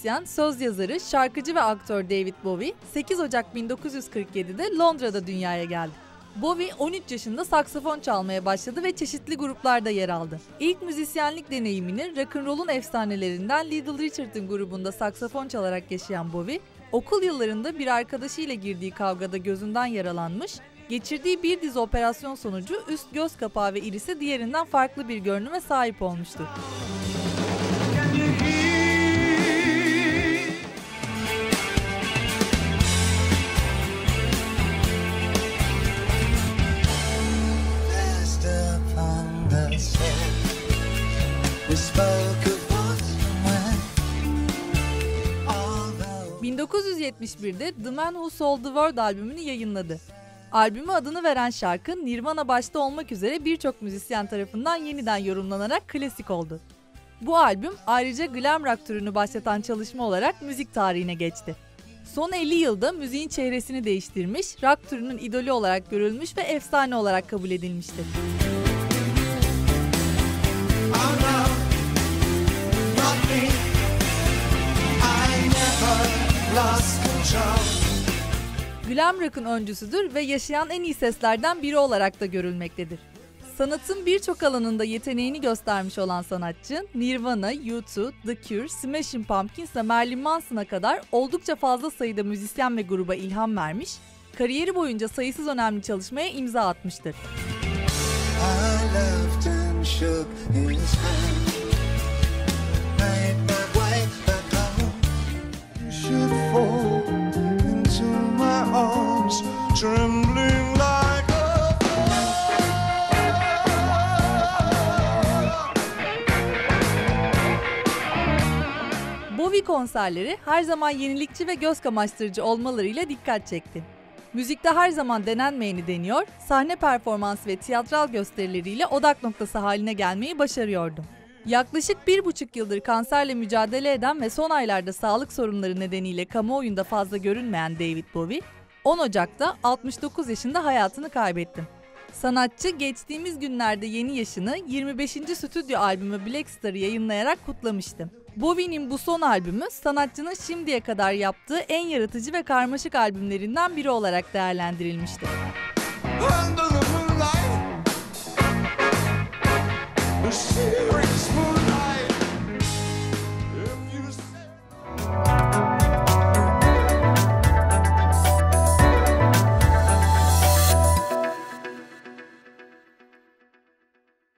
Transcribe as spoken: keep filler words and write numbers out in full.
müzisyen, söz yazarı, şarkıcı ve aktör David Bowie, sekiz Ocak bin dokuz yüz kırk yedide Londra'da dünyaya geldi. Bowie on üç yaşında saksafon çalmaya başladı ve çeşitli gruplarda yer aldı. İlk müzisyenlik deneyimini rock'n'roll'un efsanelerinden Little Richard'ın grubunda saksafon çalarak yaşayan Bowie, okul yıllarında bir arkadaşıyla girdiği kavgada gözünden yaralanmış, geçirdiği bir dizi operasyon sonucu üst göz kapağı ve irisi diğerinden farklı bir görünüme sahip olmuştu. bin dokuz yüz yetmiş birde The Man Who Sold the World albümünü yayınladı. Albüme adını veren şarkı Nirvana başta olmak üzere birçok müzisyen tarafından yeniden yorumlanarak klasik oldu. Bu albüm ayrıca glam rock türünü başlatan çalışma olarak müzik tarihine geçti. Son elli yılda müziğin çehresini değiştirmiş, rock türünün idolü olarak görülmüş ve efsane olarak kabul edilmiştir. Glam rock'ın öncüsüdür ve yaşayan en iyi seslerden biri olarak da görülmektedir. Sanatın birçok alanında yeteneğini göstermiş olan sanatçı, Nirvana, U two, The Cure, Smashing Pumpkins ve Marilyn Manson'a kadar oldukça fazla sayıda müzisyen ve gruba ilham vermiş, kariyeri boyunca sayısız önemli çalışmaya imza atmıştır. Bowie konserleri her zaman yenilikçi ve göz kamaştırıcı olmalarıyla dikkat çekti. Müzikte her zaman denenmeyeni deniyor, sahne performansı ve tiyatral gösterileriyle odak noktası haline gelmeyi başarıyordu. Yaklaşık bir buçuk yıldır kanserle mücadele eden ve son aylarda sağlık sorunları nedeniyle kamuoyunda fazla görünmeyen David Bowie, on Ocak'ta altmış dokuz yaşında hayatını kaybetti. Sanatçı geçtiğimiz günlerde yeni yaşını yirmi beşinci stüdyo albümü Black Star'ı yayınlayarak kutlamıştı. Bowie'nin bu son albümü sanatçının şimdiye kadar yaptığı en yaratıcı ve karmaşık albümlerinden biri olarak değerlendirilmiştir. Under the moonlight,